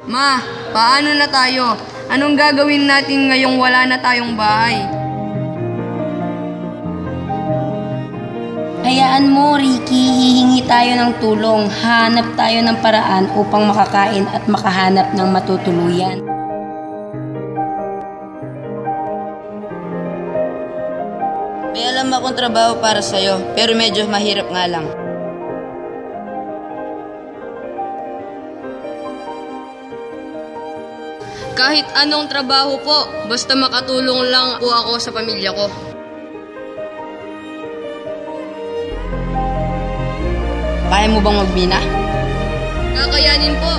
Ma, paano na tayo? Anong gagawin natin ngayong wala na tayong bahay? Hayaan mo, Ricky, hihingi tayo ng tulong. Hanap tayo ng paraan upang makakain at makahanap ng matutuluyan. May alam akong trabaho para sa'yo, pero medyo mahirap nga lang. Kahit anong trabaho po, basta makatulong lang po ako sa pamilya ko. Kaya mo bang magmina? Kakayanin po.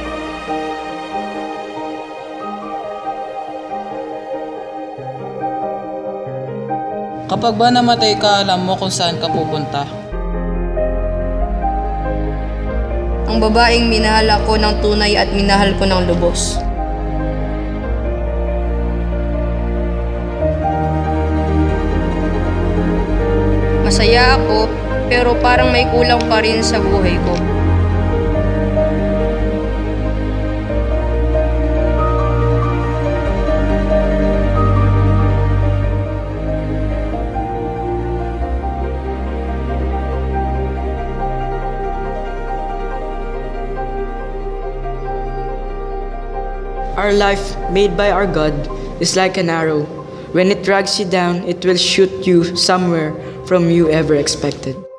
Kapag ba namatay ka, alam mo kung saan ka pupunta? Ang babaeng minahal ako ng tunay at minahal ko ng lubos. Masaya ako, pero parang may kulang pa rin sa buhay ko. Our life, made by our God, is like an arrow. When it drags you down, it will shoot you somewhere from you ever expected.